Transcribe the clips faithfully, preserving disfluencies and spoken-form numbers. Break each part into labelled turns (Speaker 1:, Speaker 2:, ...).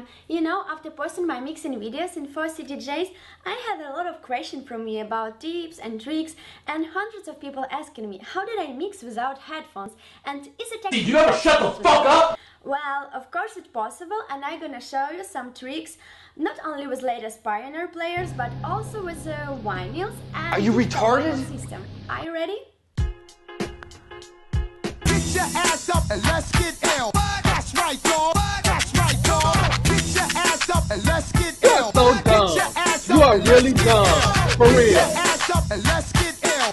Speaker 1: M. You know, after posting my mixing videos in four C D Js, I had a lot of questions from me about tips and tricks, and hundreds of people asking me how did I mix without headphones, and is it actually...
Speaker 2: Did you ever shut the fuck up?
Speaker 1: Well, of course it's possible, and I'm gonna show you some tricks, not only with latest Pioneer players, but also with uh, vinyls and...
Speaker 3: Are you retarded?
Speaker 1: System. Are you ready?
Speaker 4: Get your ass up and let's get ill. That's right, dog. That's right, dog. Get your ass up and let's get ill.
Speaker 3: You're so dumb.
Speaker 4: Get your ass
Speaker 3: You
Speaker 4: up
Speaker 3: are
Speaker 4: and
Speaker 3: really
Speaker 4: let's get
Speaker 3: dumb.
Speaker 4: ill.
Speaker 3: For real.
Speaker 4: Get your ass up and let's get ill.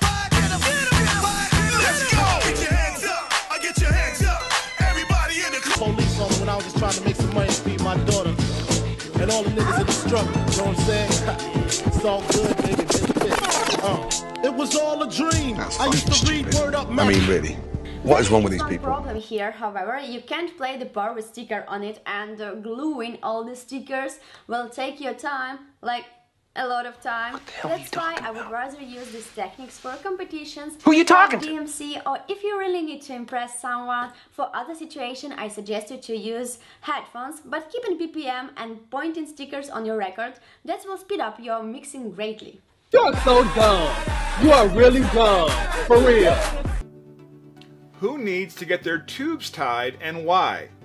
Speaker 5: Let's go. Get your hands up. I get your hands up. Everybody in the club.
Speaker 6: Police on me when I was just trying to make some money to feed my daughter. And all the niggas in the struggle. You know what I'm saying? It's all good, baby. Uh, it was all a dream.
Speaker 7: That's
Speaker 6: I used to
Speaker 7: fucking
Speaker 6: read
Speaker 7: stupid.
Speaker 6: Word Up
Speaker 7: I mean, really. What is wrong with these
Speaker 1: There is
Speaker 7: people?
Speaker 1: one problem here, however, you can't play the bar with sticker on it, and uh, gluing all the stickers will take your time, like a lot of time. That's why I would rather use these techniques for competitions,
Speaker 3: Who you talking
Speaker 1: for
Speaker 3: to?
Speaker 1: D M C, or if you really need to impress someone. For other situations, I suggest you to use headphones, but keep in B P M and pointing stickers on your record. That will speed up your mixing greatly.
Speaker 3: You're so dumb. You are really dumb. For real.
Speaker 8: Who needs to get their tubes tied and why?